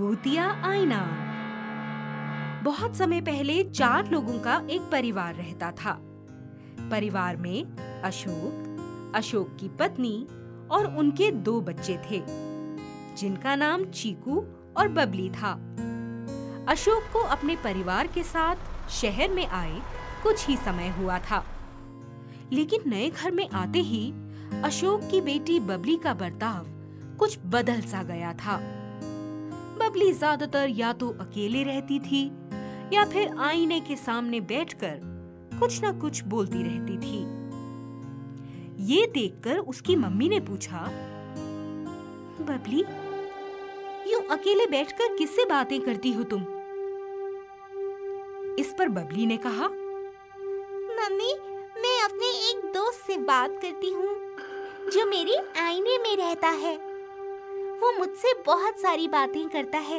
भूतिया आईना। बहुत समय पहले 4 लोगों का एक परिवार रहता था। परिवार में अशोक, अशोक की पत्नी और उनके 2 बच्चे थे, जिनका नाम चीकू और बबली था। अशोक को अपने परिवार के साथ शहर में आए कुछ ही समय हुआ था, लेकिन नए घर में आते ही अशोक की बेटी बबली का बर्ताव कुछ बदल सा गया था। बबली ज्यादातर या तो अकेले रहती थी या फिर आईने के सामने बैठकर कुछ न कुछ बोलती रहती थी। ये देखकर उसकी मम्मी ने पूछा, बबली, यूं अकेले बैठकर किससे बातें करती हो तुम? इस पर बबली ने कहा, मम्मी, मैं अपने एक दोस्त से बात करती हूँ जो मेरे आईने में रहता है। वो मुझसे बहुत सारी बातें करता है।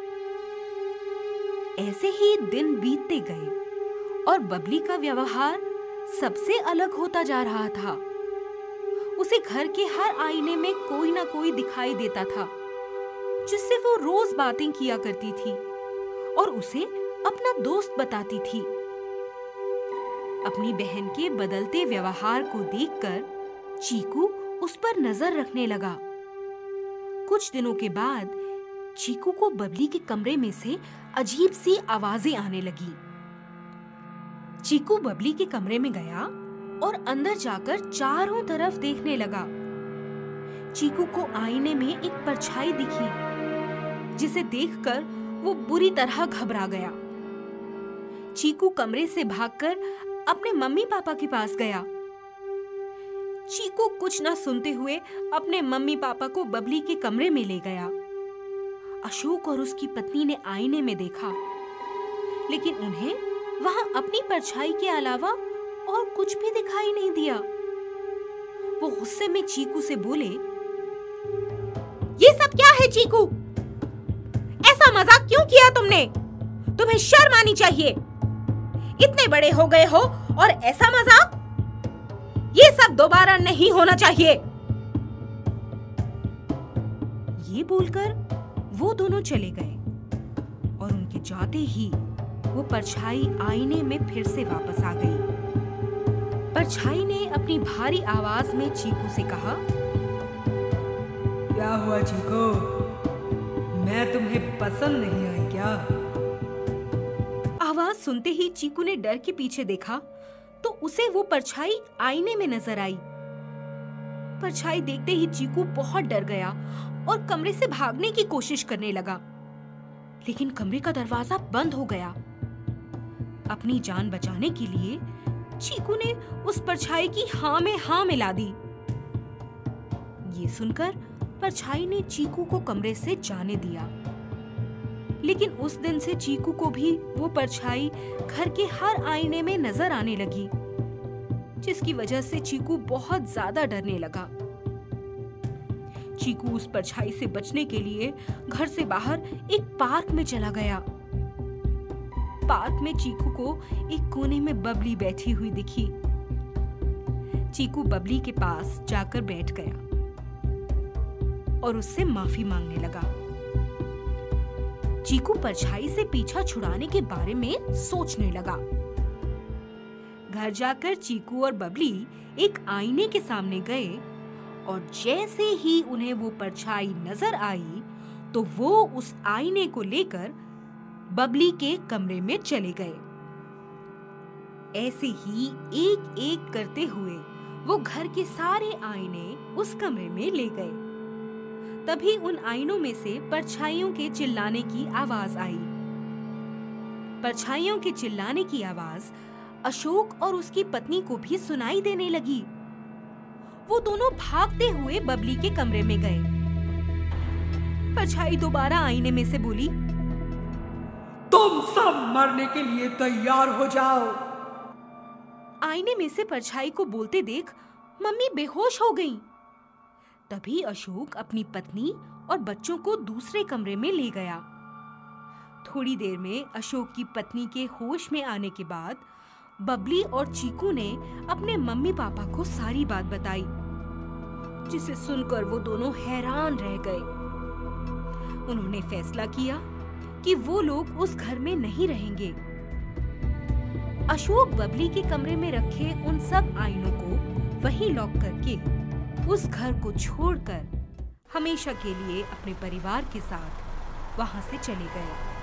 ऐसे ही दिन बीतते गए और बबली का व्यवहार सबसे अलग होता जा रहा था। उसे घर के हर आईने में कोई ना कोई दिखाई देता था, जिससे वो रोज बातें किया करती थी और उसे अपना दोस्त बताती थी। अपनी बहन के बदलते व्यवहार को देखकर चीकू उस पर नजर रखने लगा। कुछ दिनों के बाद चीकू को बबली के कमरे में से अजीब सी आवाजें आने लगी। चीकू बबली के कमरे में गया और अंदर जाकर चारों तरफ देखने लगा। चीकू को आईने में एक परछाई दिखी, जिसे देखकर वो बुरी तरह घबरा गया। चीकू कमरे से भागकर अपने मम्मी पापा के पास गया। चीकू कुछ न सुनते हुए अपने मम्मी पापा को बबली के कमरे में ले गया। अशोक और उसकी पत्नी ने आईने में देखा, लेकिन उन्हें वहां अपनी परछाई के अलावा और कुछ भी दिखाई नहीं दिया। वो गुस्से में चीकू से बोले, ये सब क्या है चीकू? ऐसा मजाक क्यों किया तुमने? तुम्हें शर्म आनी चाहिए। इतने बड़े हो गए हो और ऐसा मजाक? ये सब दोबारा नहीं होना चाहिए। ये बोलकर वो दोनों चले गए और उनके जाते ही वो परछाई आईने में फिर से वापस आ गई। परछाई ने अपनी भारी आवाज में चीकू से कहा, क्या हुआ चीकू? मैं तुम्हें पसंद नहीं आई क्या? आवाज सुनते ही चीकू ने डर के पीछे देखा तो उसे वो परछाई आईने में नजर आई। परछाई देखते ही चीकू बहुत डर गया और कमरे से भागने की कोशिश करने लगा, लेकिन कमरे का दरवाजा बंद हो गया। अपनी जान बचाने के लिए चीकू ने उस परछाई की हाँ में हाँ मिला दी। ये सुनकर परछाई ने चीकू को कमरे से जाने दिया, लेकिन उस दिन से चीकू को भी वो परछाई घर के हर आईने में नजर आने लगी, जिसकी वजह से चीकू बहुत ज्यादा डरने लगा। चीकू उस परछाई से बचने के लिए घर से बाहर एक पार्क में चला गया। पार्क में चीकू को एक कोने में बबली बैठी हुई दिखी। चीकू बबली के पास जाकर बैठ गया और उससे माफी मांगने लगा। चीकू परछाई से पीछा छुड़ाने के बारे में सोचने लगा। घर जाकर चीकू और बबली एक आईने के सामने गए और जैसे ही उन्हें वो परछाई नजर आई तो वो उस आईने को लेकर बबली के कमरे में चले गए। ऐसे ही एक एक करते हुए वो घर के सारे आईने उस कमरे में ले गए। तभी उन आईनों में से परछाइयों के चिल्लाने की आवाज आई। परछाइयों के चिल्लाने की आवाज अशोक और उसकी पत्नी को भी सुनाई देने लगी। वो दोनों भागते हुए बबली के कमरे में गए। परछाई दोबारा आईने में से बोली, तुम सब मरने के लिए तैयार हो जाओ। आईने में से परछाई को बोलते देख मम्मी बेहोश हो गईं। तभी अशोक अपनी पत्नी और बच्चों को दूसरे कमरे में ले गया। थोड़ी देर में अशोक की पत्नी के होश में आने के बाद बबली और चीकू ने अपने मम्मी पापा को सारी बात बताई, जिसे सुनकर वो दोनों हैरान रह गए। उन्होंने फैसला किया कि वो लोग उस घर में नहीं रहेंगे। अशोक बबली के कमरे में रखे उन सब आईनों को वहीं लॉक करके उस घर को छोड़कर हमेशा के लिए अपने परिवार के साथ वहां से चले गए।